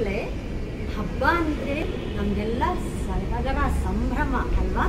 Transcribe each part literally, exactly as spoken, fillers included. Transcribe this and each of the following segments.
ಮಕ್ಕಳೇ, ಹಬ್ಬ ಅಂದರೆ ನಮಗೆಲ್ಲ ಸಡಗರ ಸಂಭ್ರಮ ಅಲ್ವಾ?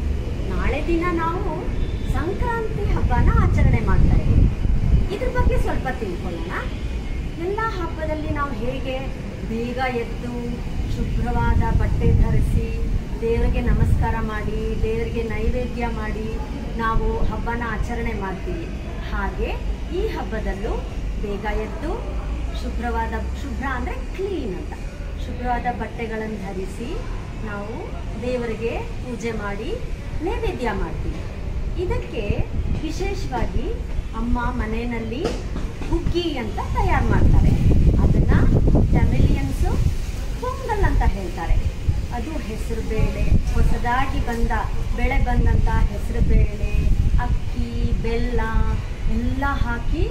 ನಾಳೆ ದಿನ ನಾವು ಸಂಕ್ರಾಂತಿ ಹಬ್ಬನ ಆಚರಣೆ ಮಾಡ್ತಾ ಇದ್ದೀವಿ. ಇದ್ರ ಬಗ್ಗೆ ಸ್ವಲ್ಪ ತಿಳ್ಕೊಳ್ಳೋಣ. ಎಲ್ಲ ಹಬ್ಬದಲ್ಲಿ ನಾವು ಹೇಗೆ ಬೇಗ ಎದ್ದು ಶುಭ್ರವಾದ ಬಟ್ಟೆ ಧರಿಸಿ ದೇವರಿಗೆ ನಮಸ್ಕಾರ ಮಾಡಿ ದೇವರಿಗೆ ನೈವೇದ್ಯ ಮಾಡಿ ನಾವು ಹಬ್ಬನ ಆಚರಣೆ ಮಾಡ್ತೀವಿ. ಹಾಗೆ ಈ ಹಬ್ಬದಲ್ಲೂ ಬೇಗ ಎದ್ದು ಶುಭ್ರವಾದ ಶುಭ್ರ ಅಂದರೆ ಕ್ಲೀನ್ ಅಂತ ಶುಭ್ರವಾದ ಬಟ್ಟೆಗಳನ್ನು ಧರಿಸಿ ನಾವು ದೇವರಿಗೆ ಪೂಜೆ ಮಾಡಿ ನೈವೇದ್ಯ ಮಾಡ್ತೀವಿ. ಇದಕ್ಕೆ ವಿಶೇಷವಾಗಿ ಅಮ್ಮ ಮನೆಯಲ್ಲಿ ಹುಗ್ಗಿ ಅಂತ ತಯಾರು ಮಾಡ್ತಾರೆ. ಅದನ್ನು ತಮಿಳಿಯನ್ಸು ಪೊಂಗಲ್ ಅಂತ ಹೇಳ್ತಾರೆ. ಅದು ಹೆಸರು ಬೇಳೆ, ಹೊಸದಾಗಿ ಬಂದ ಬೆಳೆ ಬಂದಂಥ ಹೆಸರು ಬೇಳೆ, ಅಕ್ಕಿ, ಬೆಲ್ಲ ಎಲ್ಲ ಹಾಕಿ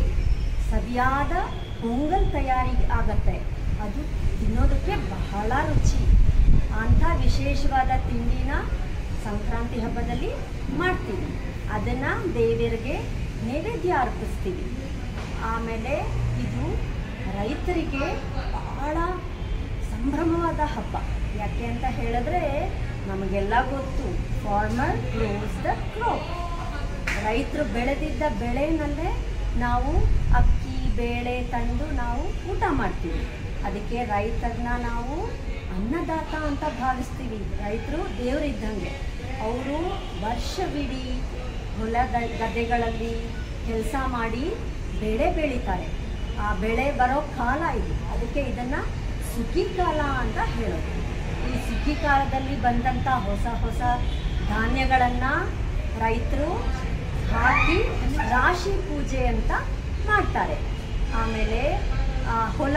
ಸವಿಯಾದ ಪೊಂಗಲ್ ತಯಾರಿ ಆಗತ್ತೆ. ಅದು ತಿನ್ನೋದಕ್ಕೆ ಬಹಳ ರುಚಿ. ಅಂಥ ವಿಶೇಷವಾದ ತಿಂಡಿನ ಸಂಕ್ರಾಂತಿ ಹಬ್ಬದಲ್ಲಿ ಮಾಡ್ತೀವಿ. ಅದನ್ನು ದೇವರಿಗೆ ನೈವೇದ್ಯ ಅರ್ಪಿಸ್ತೀವಿ. ಆಮೇಲೆ ಇದು ರೈತರಿಗೆ ಬಹಳ ಸಂಭ್ರಮವಾದ ಹಬ್ಬ. ಯಾಕೆ ಅಂತ ಹೇಳಿದ್ರೆ ನಮಗೆಲ್ಲ ಗೊತ್ತು, ಫಾರ್ಮರ್ ಗ್ರೋಸ್ ದ ಕ್ರಾಪ್. ರೈತರು ಬೆಳೆದಿದ್ದ ಬೆಳೆನಲ್ಲೇ ನಾವು ಅಕ್ಕಿ ಬೇಳೆ ತಂದು ನಾವು ಊಟ ಮಾಡ್ತೀವಿ. ಅದಕ್ಕೆ ರೈತರನ್ನ ನಾವು ಅನ್ನದಾತ ಅಂತ ಭಾವಿಸ್ತೀವಿ. ರೈತರು ದೇವರಿದ್ದಂಗೆ. ಅವರು ವರ್ಷವಿಡೀ ಹೊಲದ ಗದ್ದೆಗಳಲ್ಲಿ ಕೆಲಸ ಮಾಡಿ ಬೆಳೆ ಬೆಳೀತಾರೆ. ಆ ಬೆಳೆ ಬರೋ ಕಾಲ ಇದು. ಅದಕ್ಕೆ ಇದನ್ನು ಸುಗ್ಗಿ ಕಾಲ ಅಂತ ಹೇಳೋದು. ಈ ಸುಗ್ಗಿ ಕಾಲದಲ್ಲಿ ಬಂದಂಥ ಹೊಸ ಹೊಸ ಧಾನ್ಯಗಳನ್ನು ರೈತರು ಹಾಕಿ ರಾಶಿ ಪೂಜೆ ಅಂತ ಮಾಡ್ತಾರೆ. ಆಮೇಲೆ ಹೊಲ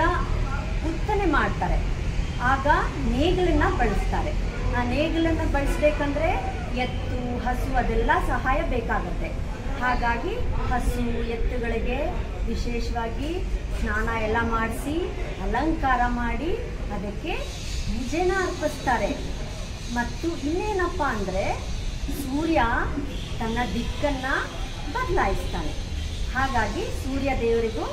ಉತ್ತನೆ ಮಾಡ್ತಾರೆ. ಆಗ ನೇಗಿಲನ್ನು ಬಳಸ್ತಾರೆ. ಆ ನೇಗಿಲನ್ನು ಬಳಸಬೇಕಂದ್ರೆ ಎತ್ತು ಹಸು ಅದೆಲ್ಲ ಸಹಾಯ ಬೇಕಾಗುತ್ತೆ. ಹಾಗಾಗಿ ಹಸು ಎತ್ತುಗಳಿಗೆ ವಿಶೇಷವಾಗಿ ಸ್ನಾನ ಎಲ್ಲ ಮಾಡಿಸಿ ಅಲಂಕಾರ ಮಾಡಿ ಅದಕ್ಕೆ ಪೂಜೆನ ಅರ್ಪಿಸ್ತಾರೆ. ಮತ್ತು ಇನ್ನೇನಪ್ಪ ಅಂದರೆ ಸೂರ್ಯ ತನ್ನ ದಿಕ್ಕನ್ನು ಬದಲಾಯಿಸ್ತಾನೆ. ಹಾಗಾಗಿ ಸೂರ್ಯ ದೇವರಿಗೂ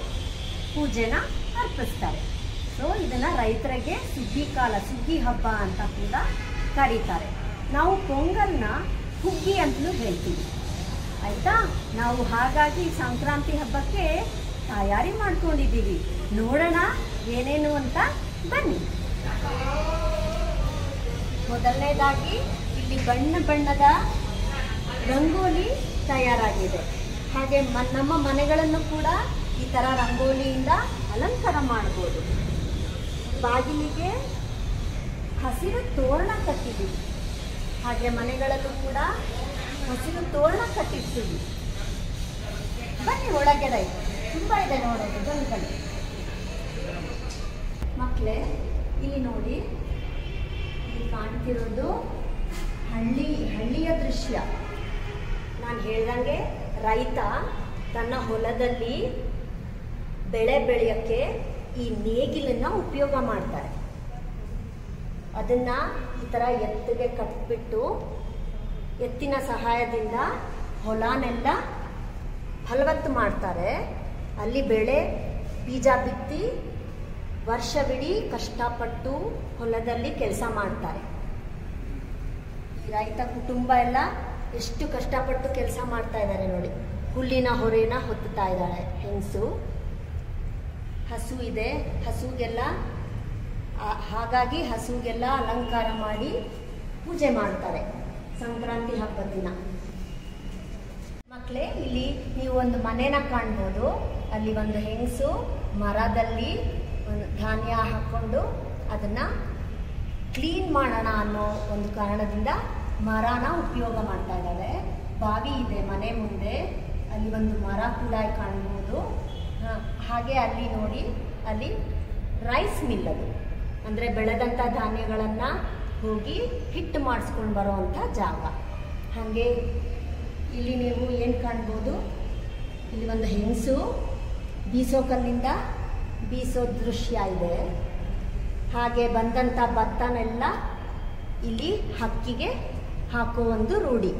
ಪೂಜೆನ ಅರ್ಪಿಸ್ತಾರೆ. ಸೊ ಇದನ್ನು ರೈತರಿಗೆ ಸುಗ್ಗಿ ಕಾಲ ಸುಗ್ಗಿ ಹಬ್ಬ ಅಂತ ಕೂಡ ಕರೀತಾರೆ. ನಾವು ಪೊಂಗಲ್ನ ಹುಗ್ಗಿ ಅಂತಲೂ ಹೇಳ್ತೀವಿ. ಆಯಿತಾ? ನಾವು ಹಾಗಾಗಿ ಸಂಕ್ರಾಂತಿ ಹಬ್ಬಕ್ಕೆ ತಯಾರಿ ಮಾಡ್ಕೊಂಡಿದ್ದೀವಿ. ನೋಡೋಣ ಏನೇನು ಅಂತ ಬನ್ನಿ. ಮೊದಲನೇದಾಗಿ ಇಲ್ಲಿ ಬಣ್ಣ ಬಣ್ಣದ ರಂಗೋಲಿ ತಯಾರಾಗಿದೆ. ಹಾಗೆ ಮ ನಮ್ಮ ಮನೆಗಳನ್ನು ಕೂಡ ಈ ಥರ ರಂಗೋಲಿಯಿಂದ ಅಲಂಕಾರ ಮಾಡ್ಬೋದು. ಬಾಗಿಲಿಗೆ ಹಸಿರು ತೋರಣ ಕಟ್ಟಿದ್ದೀವಿ. ಹಾಗೆ ಮನೆಗಳಲ್ಲೂ ಕೂಡ ಹಸಿರು ತೋರಣ ಕಟ್ಟಿರ್ತೀವಿ. ಬನ್ನಿ ಒಳಗಡೆ ತುಂಬ ಇದೆ ನೋಡೋದು. ಬನ್ನಿ ಬನ್ನಿ ಮಕ್ಕಳೇ, ಇಲ್ಲಿ ನೋಡಿ, ಇಲ್ಲಿ ಕಾಣ್ತಿರೋದು ಹಳ್ಳಿ ಹಳ್ಳಿಯ ದೃಶ್ಯ. ನಾನು ಹೇಳ್ದಂಗೆ ರೈತ ತನ್ನ ಹೊಲದಲ್ಲಿ ಬೆಳೆ ಬೆಳೆಯೋಕ್ಕೆ ಈ ನೇಗಿಲನ್ನು ಉಪಯೋಗ ಮಾಡ್ತಾರೆ. ಅದನ್ನು ಈ ಥರ ಎತ್ತಿಗೆ ಕಟ್ಬಿಟ್ಟು ಎತ್ತಿನ ಸಹಾಯದಿಂದ ಹೊಲನೆಲ್ಲ ಫಲವತ್ತು ಮಾಡ್ತಾರೆ. ಅಲ್ಲಿ ಬೆಳೆ ಬೀಜ ಬಿತ್ತಿ ವರ್ಷವಿಡೀ ಕಷ್ಟಪಟ್ಟು ಹೊಲದಲ್ಲಿ ಕೆಲಸ ಮಾಡ್ತಾರೆ. ಈ ರೈತ ಕುಟುಂಬ ಎಲ್ಲ ಎಷ್ಟು ಕಷ್ಟಪಟ್ಟು ಕೆಲಸ ಮಾಡ್ತಾ ಇದ್ದಾರೆ ನೋಡಿ. ಹುಲ್ಲಿನ ಹೊರೆನ ಹೊತ್ತುತ್ತಾ ಇದ್ದಾಳೆ ಹೆಂಗಸು. ಹಸು ಇದೆ, ಹಸುಗೆಲ್ಲ ಹಾಗಾಗಿ ಹಸುಗೆಲ್ಲ ಅಲಂಕಾರ ಮಾಡಿ ಪೂಜೆ ಮಾಡ್ತಾರೆ ಸಂಕ್ರಾಂತಿ ಹಬ್ಬದ ದಿನ. ಮಕ್ಕಳೇ, ಇಲ್ಲಿ ನೀವು ಒಂದು ಮನೆನ ಕಾಣ್ಬೋದು. ಅಲ್ಲಿ ಒಂದು ಹೆಂಗಸು ಮರದಲ್ಲಿ ಒಂದು ಧಾನ್ಯ ಹಾಕ್ಕೊಂಡು ಅದನ್ನು ಕ್ಲೀನ್ ಮಾಡೋಣ ಅನ್ನೋ ಒಂದು ಕಾರಣದಿಂದ ಮರನ ಉಪಯೋಗ ಮಾಡ್ತಾ ಇದ್ದಾಳೆ. ಬಾವಿ ಇದೆ ಮನೆ ಮುಂದೆ, ಅಲ್ಲಿ ಒಂದು ಮರ ಕೂಡ ಕಾಣ್ಬೋದು. ಹಾಗೆ ಅಲ್ಲಿ ನೋಡಿ, ಅಲ್ಲಿ ರೈಸ್ ಮಿಲ್, ಅದು ಅಂದರೆ ಬೆಳೆದಂಥ ಧಾನ್ಯಗಳನ್ನು ಹೋಗಿ ಹಿಟ್ಟು ಮಾಡಿಸ್ಕೊಂಡು ಬರೋವಂಥ ಜಾಗ. ಹಾಗೆ ಇಲ್ಲಿ ನೀವು ಏನು ಕಾಣ್ಬೋದು, ಇಲ್ಲಿ ಒಂದು ಹೆಂಗಸು ಬೀಸೋ ಕಲ್ಲಿಂದ ಬೀಸೋ ದೃಶ್ಯ ಇದೆ. ಹಾಗೆ ಬಂದಂಥ ಭತ್ತನೆಲ್ಲ ಇಲ್ಲಿ ಹಕ್ಕಿಗೆ ಹಾಕೋ ಒಂದು ರೂಢಿ.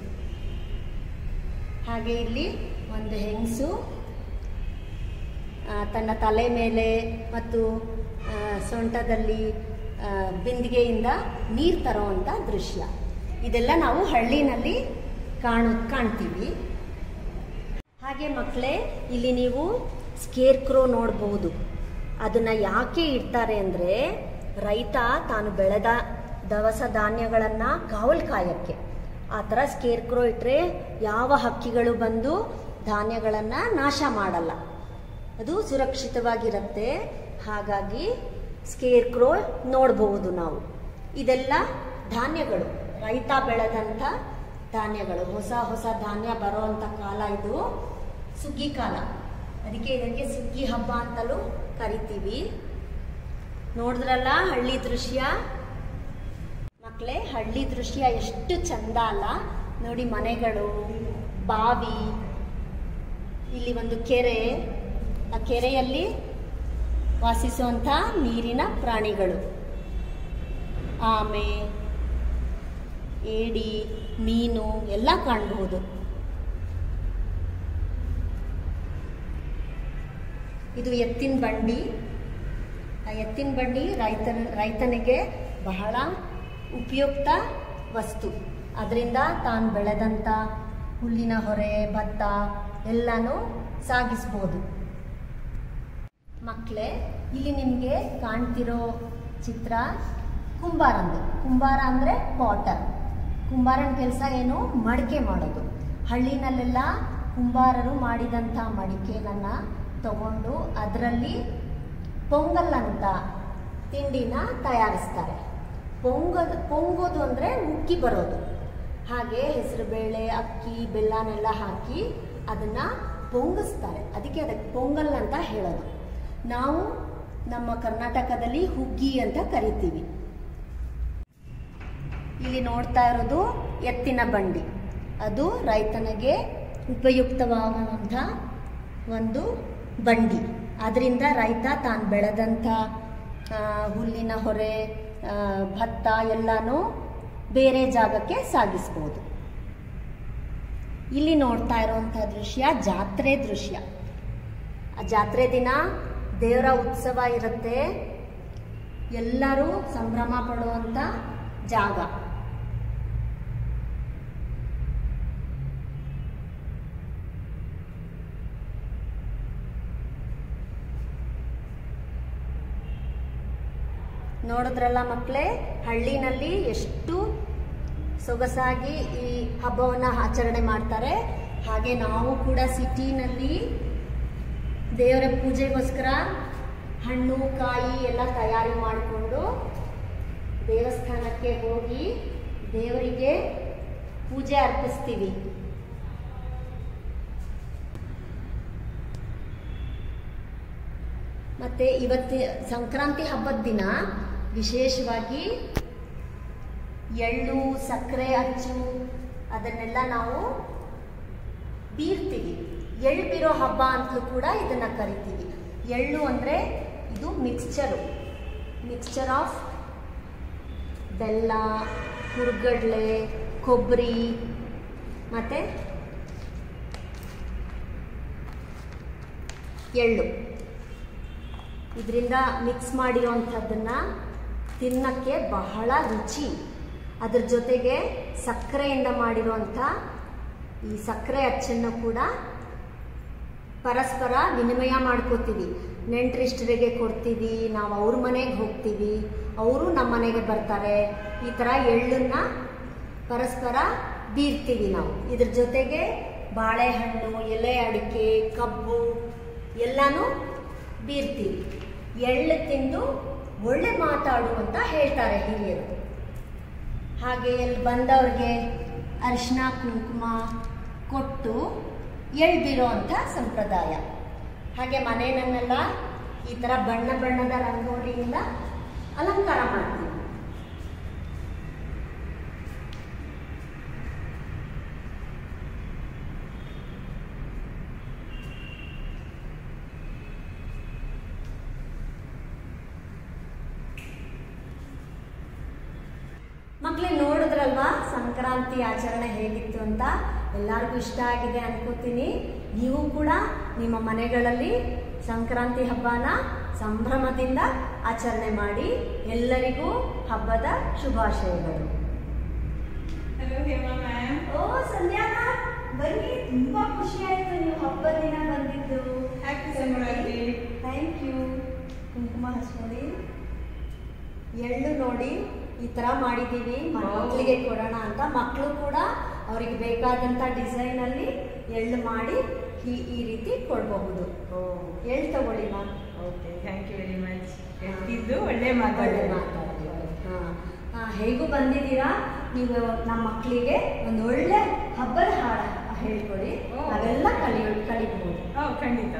ಹಾಗೆ ಇಲ್ಲಿ ಒಂದು ಹೆಂಗಸು ತನ್ನ ತಲೆ ಮೇಲೆ ಮತ್ತು ಸೊಂಟದಲ್ಲಿ ಬಿಂದಿಗೆಯಿಂದ ನೀರು ತರೋವಂಥ ದೃಶ್ಯ. ಇದೆಲ್ಲ ನಾವು ಹಳ್ಳಿನಲ್ಲಿ ಕಾಣು ಕಾಣ್ತೀವಿ. ಹಾಗೆ ಮಕ್ಕಳೇ, ಇಲ್ಲಿ ನೀವು ಸ್ಕೇರ್ ಕ್ರೋ ನೋಡಬಹುದು. ಅದನ್ನು ಯಾಕೆ ಇಡ್ತಾರೆ ಅಂದರೆ ರೈತ ತಾನು ಬೆಳೆದ ದವಸ ಧಾನ್ಯಗಳನ್ನು ಕಾವಲು ಕಾಯಕ್ಕೆ. ಆ ಥರ ಸ್ಕೇರ್ ಕ್ರೋ ಇಟ್ಟರೆ ಯಾವ ಹಕ್ಕಿಗಳು ಬಂದು ಧಾನ್ಯಗಳನ್ನು ನಾಶ ಮಾಡಲ್ಲ, ಅದು ಸುರಕ್ಷಿತವಾಗಿರುತ್ತೆ. ಹಾಗಾಗಿ ಸ್ಕೇರ್ ಕ್ರೋ ನೋಡಬಹುದು ನಾವು. ಇದೆಲ್ಲ ಧಾನ್ಯಗಳು, ರೈತ ಬೆಳೆದಂಥ ಧಾನ್ಯಗಳು. ಹೊಸ ಹೊಸ ಧಾನ್ಯ ಬರೋವಂಥ ಕಾಲ ಇದು ಸುಗ್ಗಿ ಕಾಲ. ಅದಕ್ಕೆ ಇದಕ್ಕೆ ಸುಗ್ಗಿ ಹಬ್ಬ ಅಂತಲೂ ಕರಿತೀವಿ. ನೋಡಿದ್ರಲ್ಲ ಹಳ್ಳಿ ದೃಶ್ಯ ಮಕ್ಕಳೇ, ಹಳ್ಳಿ ದೃಶ್ಯ ಎಷ್ಟು ಚಂದ ಅಲ್ಲ ನೋಡಿ. ಮನೆಗಳು, ಬಾವಿ, ಇಲ್ಲಿ ಒಂದು ಕೆರೆ, ಆ ಕೆರೆಯಲ್ಲಿ ವಾಸಿಸುವಂಥ ನೀರಿನ ಪ್ರಾಣಿಗಳು, ಆಮೆ, ಏಡಿ, ಮೀನು ಎಲ್ಲ ಕಾಣಬಹುದು. ಇದು ಎತ್ತಿನ ಬಂಡಿ. ಆ ಎತ್ತಿನ ಬಂಡಿ ರೈತನ ರೈತನಿಗೆ ಬಹಳ ಉಪಯುಕ್ತ ವಸ್ತು. ಅದರಿಂದ ತಾನು ಬೆಳೆದಂಥ ಹುಲ್ಲಿನ ಹೊರೆ, ಭತ್ತ ಎಲ್ಲನೂ ಸಾಗಿಸ್ಬೋದು. ಮಕ್ಕಳೇ, ಇಲ್ಲಿ ನಿಮಗೆ ಕಾಣ್ತಿರೋ ಚಿತ್ರ ಕುಂಬಾರಂದು. ಕುಂಬಾರ ಅಂದರೆ ಪಾಟರ್. ಕುಂಬಾರನ ಕೆಲಸ ಏನು? ಮಡಿಕೆ ಮಾಡೋದು. ಹಳ್ಳಿನಲ್ಲೆಲ್ಲ ಕುಂಬಾರರು ಮಾಡಿದಂಥ ಮಡಿಕೆನನ್ನು ತಗೊಂಡು ಅದರಲ್ಲಿ ಪೊಂಗಲ್ ಅಂತ ತಿಂಡಿನ ತಯಾರಿಸ್ತಾರೆ. ಪೊಂಗದು ಪೊಂಗೋದು ಅಂದರೆ ಉಕ್ಕಿ ಬರೋದು. ಹಾಗೆ ಹೆಸರುಬೇಳೆ, ಅಕ್ಕಿ, ಬೆಲ್ಲನೆಲ್ಲ ಹಾಕಿ ಅದನ್ನು ಪೊಂಗಿಸ್ತಾರೆ. ಅದಕ್ಕೆ ಅದಕ್ಕೆ ಪೊಂಗಲ್ ಅಂತ ಹೇಳೋದು. ನಾವು ನಮ್ಮ ಕರ್ನಾಟಕದಲ್ಲಿ ಹುಗ್ಗಿ ಅಂತ ಕರಿತೀವಿ. ಇಲ್ಲಿ ನೋಡ್ತಾ ಇರೋದು ಎತ್ತಿನ ಬಂಡಿ. ಅದು ರೈತನಿಗೆ ಉಪಯುಕ್ತವಾಗುವಂಥ ಒಂದು ಬಂಡಿ. ಅದರಿಂದ ರೈತ ತಾನು ಬೆಳೆದಂಥ ಹುಲ್ಲಿನ ಹೊರೆ, ಭತ್ತ ಎಲ್ಲನೂ ಬೇರೆ ಜಾಗಕ್ಕೆ ಸಾಗಿಸ್ಬೋದು. ಇಲ್ಲಿ ನೋಡ್ತಾ ಇರುವಂಥ ದೃಶ್ಯ ಜಾತ್ರೆ ದೃಶ್ಯ. ಆ ಜಾತ್ರೆ ದಿನ ದೇವರ ಉತ್ಸವ ಇರುತ್ತೆ. ಎಲ್ಲರೂ ಸಂಭ್ರಮ ಪಡುವಂಥ ಜಾಗ. ನೋಡಿದ್ರಲ್ಲ ಮಕ್ಕಳೇ, ಹಳ್ಳಿನಲ್ಲಿ ಎಷ್ಟು ಸೊಗಸಾಗಿ ಈ ಹಬ್ಬವನ್ನು ಆಚರಣೆ ಮಾಡ್ತಾರೆ. ಹಾಗೆ ನಾವು ಕೂಡ ಸಿಟಿನಲ್ಲಿ ದೇವರ ಪೂಜೆಗೋಸ್ಕರ ಹಣ್ಣು, ಕಾಯಿ ಎಲ್ಲ ತಯಾರಿ ಮಾಡಿಕೊಂಡು ದೇವಸ್ಥಾನಕ್ಕೆ ಹೋಗಿ ದೇವರಿಗೆ ಪೂಜೆ ಅರ್ಪಿಸ್ತೀವಿ. ಮತ್ತು ಇವತ್ತು ಸಂಕ್ರಾಂತಿ ಹಬ್ಬದ ದಿನ ವಿಶೇಷವಾಗಿ ಎಳ್ಳು, ಸಕ್ಕರೆ, ಅಚ್ಚು ಅದನ್ನೆಲ್ಲ ನಾವು ಬೀರ್ತೀವಿ. ಎಳ್ಳು ಬೀರೋ ಹಬ್ಬ ಅಂತಲೂ ಕೂಡ ಇದನ್ನು ಕರಿತೀವಿ. ಎಳ್ಳು ಅಂದರೆ ಇದು ಮಿಕ್ಸ್ಚರು ಮಿಕ್ಸ್ಚರ್ ಆಫ್ ಬೆಲ್ಲ, ಹುರ್ಗಡ್ಲೆ, ಕೊಬ್ಬರಿ ಮತ್ತು ಎಳ್ಳು ಇದರಿಂದ ಮಿಕ್ಸ್ ಮಾಡಿರೋವಂಥದ್ದನ್ನು ತಿನ್ನಕ್ಕೆ ಬಹಳ ರುಚಿ. ಅದ್ರ ಜೊತೆಗೆ ಸಕ್ಕರೆಯಿಂದ ಮಾಡಿರುವಂಥ ಈ ಸಕ್ಕರೆ ಅಚ್ಚನ್ನು ಕೂಡ ಪರಸ್ಪರ ವಿನಿಮಯ ಮಾಡ್ಕೋತೀವಿ. ನೆಂಟರಿಷ್ಟರಿಗೆ ಕೊಡ್ತೀವಿ, ನಾವು ಅವ್ರ ಮನೆಗೆ ಹೋಗ್ತೀವಿ, ಅವರು ನಮ್ಮ ಮನೆಗೆ ಬರ್ತಾರೆ. ಈ ಥರ ಎಳ್ಳನ್ನು ಪರಸ್ಪರ ಬೀರ್ತೀವಿ ನಾವು. ಇದ್ರ ಜೊತೆಗೆ ಬಾಳೆಹಣ್ಣು, ಎಲೆ ಅಡಿಕೆ, ಕಬ್ಬು ಎಲ್ಲನೂ ಬೀರ್ತೀವಿ. ಎಳ್ಳು ತಿಂದು ಒಳ್ಳೆ ಮಾತಾಡು ಅಂತ ಹೇಳ್ತಾರೆ ಹಿರಿಯರು. ಹಾಗೆ ಇಲ್ಲಿ ಬಂದವ್ರಿಗೆ ಅರಿಶಿನ ಕುಂಕುಮ ಕೊಟ್ಟು ಎಳ್ಳು ಬೀರೋ ಅಂಥ ಸಂಪ್ರದಾಯ. ಹಾಗೆ ಮನೆಯನ್ನೆಲ್ಲ ಈ ಥರ ಬಣ್ಣ ಬಣ್ಣದ ರಂಗೋಲಿಯಿಂದ ಅಲಂಕಾರ ಮಾಡ್ತೀವಿ. ಮಕ್ಕಳೇ, ನೋಡಿದ್ರಲ್ವಾ ಸಂಕ್ರಾಂತಿ ಆಚರಣೆ ಹೇಗಿತ್ತು ಅಂತ? ಎಲ್ಲರಿಗೂ ಇಷ್ಟ ಆಗಿದೆ ಅನ್ಕೋತೀನಿ. ನೀವು ಕೂಡ ನಿಮ್ಮ ಮನೆಗಳಲ್ಲಿ ಸಂಕ್ರಾಂತಿ ಹಬ್ಬನ ಸಂಭ್ರಮದಿಂದ ಆಚರಣೆ ಮಾಡಿ. ಎಲ್ಲರಿಗೂ ಹಬ್ಬದ ಶುಭಾಶಯಗಳು. Hello Hema ma'am. Oh Sandhya ma'am, ಬನ್ನಿ. ತುಂಬಾ ಖುಷಿ ಆಯ್ತು ನೀವು ಹಬ್ಬ ದಿನ ಬಂದಿದ್ದು. ಹ್ಯಾಪಿ ಸಂಕ್ರಾಂತಿ. Thank you. ಕುಂಕುಮ ಹಚ್ಕೊಳ್ಳಿ. ಎಳ್ಳು ನೋಡಿ ಈ ತರ ಮಾಡಿದ್ದೀವಿ, ಮಕ್ಕಳಿಗೆ ಕೊಡೋಣ ಅಂತ. ಮಕ್ಕಳು ಕೂಡ ಅವ್ರಿಗೆ ಬೇಕಾದಂತ ಡಿಸೈನ್ ಅಲ್ಲಿ ಎಳ್ಳು ಮಾಡಿ ಈ ಈ ರೀತಿ ಕೊಡಬಹುದು. ಎಳ್ಳು ತಗೊಳ್ಳಿ ma'am. Okay, thank you very much. ಹೇಳ್ತಿದ್ದು ಒಳ್ಳೆ ಮಾತಾಡಿ ಮಾತಾಡಿ. ಹಾಂ, ಹೇಗೂ ಬಂದಿದ್ದೀರಾ. ನೀವು ನಮ್ಮ ಮಕ್ಕಳಿಗೆ ಒಂದು ಒಳ್ಳೆ ಹಬ್ಬದ ಹಾಡು ಹೇಳ್ಕೊಡಿ, ಅದೆಲ್ಲ ಕಲಿಯೋ ಕಲಿಬಹುದು. ಹೌ ಖಂಡಿತ.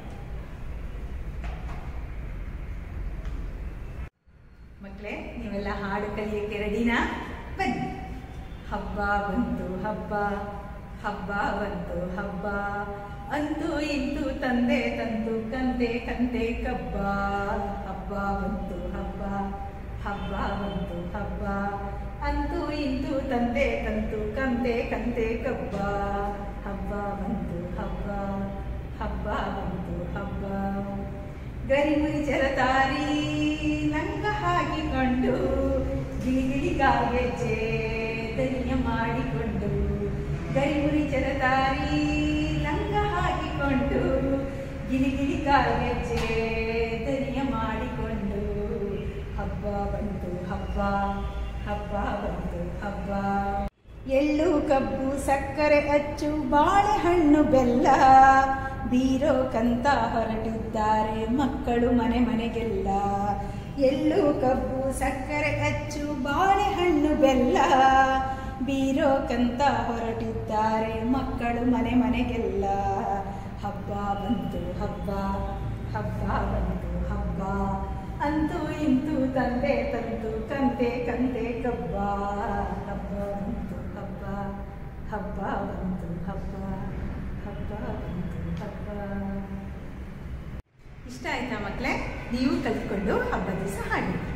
ಮಕ್ಕಳೇ, ನೀವೆಲ್ಲ ಹಾಡು ಕಲಿಯೋಕ್ಕೆ ರೆಡಿನಾ? ಬನ್ನಿ. ಹಬ್ಬ ಬಂತು ಹಬ್ಬ, ಹಬ್ಬ ಬಂತು ಹಬ್ಬ, ಅಂತೂ ಇಂತೂ ತಂದೆ ತಂತು ಕಂತೆ ಕಂತೆ ಕಬ್ಬ. ಹಬ್ಬ ಬಂತು ಹಬ್ಬ, ಹಬ್ಬ ಬಂತು ಹಬ್ಬ, ಅಂತೂ ಇಂತೂ ತಂದೆ ತಂತು ಕಂತೆ ಕಂತೆ ಕಬ್ಬ. ಹಬ್ಬ ಬಂತು ಹಬ್ಬ, ಹಬ್ಬ ಬಂತು ಹಬ್ಬ. ಗರಿಮುರಿ ಜರತಾರಿ ಲಂಗ ಹಾಕಿಕೊಂಡು, ಗಿಳಿಗಿಳಿಗಾಗೆಜ್ಜೆ ದನಿಯ ಮಾಡಿಕೊಂಡು. ಗರಿಮುರಿ ಜರತಾರಿ ಲಂಗ ಹಾಕಿಕೊಂಡು, ಗಿಳಿಗಿಳಿಗಾಗೆಜ್ಜೆ ದನಿಯ ಮಾಡಿಕೊಂಡು. ಹಬ್ಬ ಬಂತು ಹಬ್ಬ, ಹಬ್ಬ ಬಂತು ಹಬ್ಬ. ಎಳ್ಳು ಕಬ್ಬು ಸಕ್ಕರೆ ಅಚ್ಚು ಬಾಳೆಹಣ್ಣು ಬೆಲ್ಲ, ಬೀರೋಕಂತ ಹೊರಟಿದ್ದಾರೆ ಮಕ್ಕಳು ಮನೆ ಮನೆಗೆಲ್ಲ. ಎಳ್ಳು ಕಬ್ಬು ಸಕ್ಕರೆ ಅಚ್ಚು ಬಾಳೆಹಣ್ಣು ಬೆಲ್ಲ, ಬೀರೋಕಂತ ಹೊರಟಿದ್ದಾರೆ ಮಕ್ಕಳು ಮನೆ ಮನೆಗೆಲ್ಲ. ಹಬ್ಬ ಬಂತು ಹಬ್ಬ, ಹಬ್ಬ ಬಂತು ಹಬ್ಬ, ಅಂತೂ ಇಂತೂ ತಂದೆ ತಂತು ಕಂತೆ ಕಂತೆ ಕಬ್ಬ. ಹಬ್ಬ ಬಂತು ಹಬ್ಬ, ಹಬ್ಬ ಬಂತು ಹಬ್ಬ, ಹಬ್ಬ ಬಂತು ಹಬ್ಬ. ಇಷ್ಟ ಆಯ್ತಾ ಮಕ್ಕಳೇ? ನೀವು ಕಲ್ತ್ಕೊಂಡು ಹಬ್ಬದ ದಿವಸ ಹಾಡಿ.